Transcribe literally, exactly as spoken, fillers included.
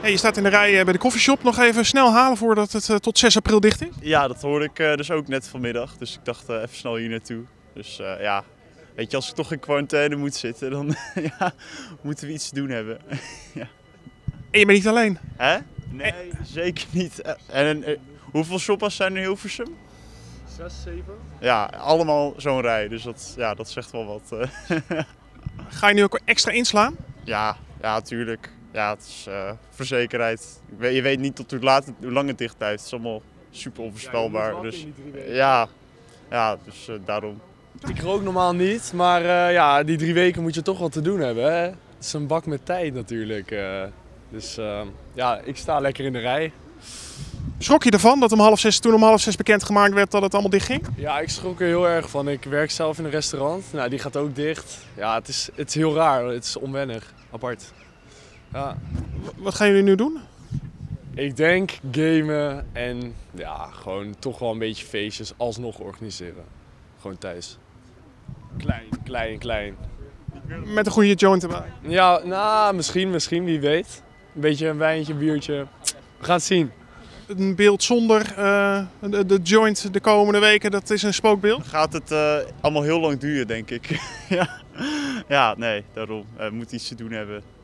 Hey, je staat in de rij bij de koffieshop. Nog even snel halen voordat het uh, tot zes april dicht is? Ja, dat hoorde ik uh, dus ook net vanmiddag. Dus ik dacht uh, even snel hier naartoe. Dus uh, ja, weet je, als ik toch in quarantaine moet zitten, dan ja, moeten we iets te doen hebben. Ja. En je bent niet alleen? Hè? Nee, en... zeker niet. En uh, hoeveel shoppers zijn er in Hilversum? Zes, zeven. Ja, allemaal zo'n rij. Dus dat, ja, dat zegt wel wat. Uh. Ga je nu ook extra inslaan? Ja, ja, natuurlijk. Ja, het is uh, verzekerheid. Je weet niet tot hoe, laat het, hoe lang het dicht blijft. Het is allemaal super onvoorspelbaar. Ja, dus ja, ja, dus uh, daarom. Ik rook normaal niet, maar uh, ja, die drie weken moet je toch wat te doen hebben. Hè? Het is een bak met tijd natuurlijk. Uh, dus uh, ja, ik sta lekker in de rij. Schrok je ervan dat om half zes, toen om half zes bekendgemaakt werd dat het allemaal dicht ging? Ja, ik schrok er heel erg van. Ik werk zelf in een restaurant. Nou, die gaat ook dicht. Ja, het is, het is heel raar. Het is onwennig. Apart. Ja. Wat gaan jullie nu doen? Ik denk gamen en ja, gewoon toch wel een beetje feestjes alsnog organiseren. Gewoon thuis. Klein, klein, klein. Met een goede joint erbij? Ja, nou, misschien, misschien, wie weet. Een beetje een wijntje, biertje. We gaan het zien. Een beeld zonder uh, de, de joint de komende weken, dat is een spookbeeld? Dan gaat het uh, allemaal heel lang duren, denk ik. ja. ja, nee, daarom. We uh, moeten iets te doen hebben.